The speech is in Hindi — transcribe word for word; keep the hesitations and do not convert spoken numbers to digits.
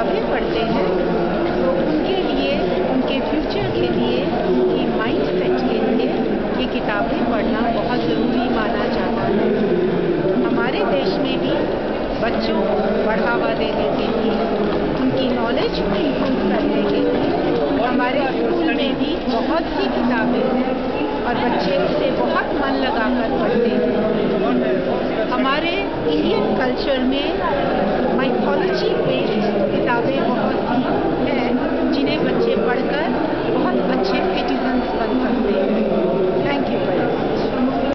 किताबें पढ़ते हैं तो उनके लिए, उनके फ्यूचर के लिए, उनकी माइंड सेट के लिए ये किताबें पढ़ना बहुत ज़रूरी माना जाता है। हमारे देश में भी बच्चों को बढ़ावा देने के लिए, उनकी नॉलेज को इम्प्रूव करने के लिए हमारे स्कूल में भी बहुत सी किताबें हैं और बच्चे इसे बहुत मन लगाकर पढ़ते हैं। हमारे इंडियन कल्चर में माइथोलॉजी बेस्ड किताबें बहुत सी हैं जिन्हें बच्चे पढ़कर बहुत अच्छे सिटीजन्स बन सकते हैं। थैंक